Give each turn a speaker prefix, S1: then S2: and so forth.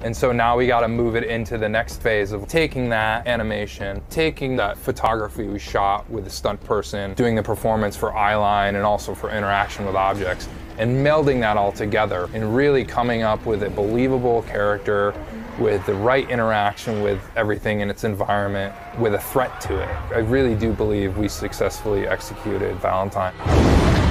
S1: And so now we got to move it into the next phase of taking that animation, taking that photography we shot with the stunt person, doing the performance for eyeline and also for interaction with objects, and melding that all together and really coming up with a believable character with the right interaction with everything in its environment, with a threat to it. I really do believe we successfully executed Valentine.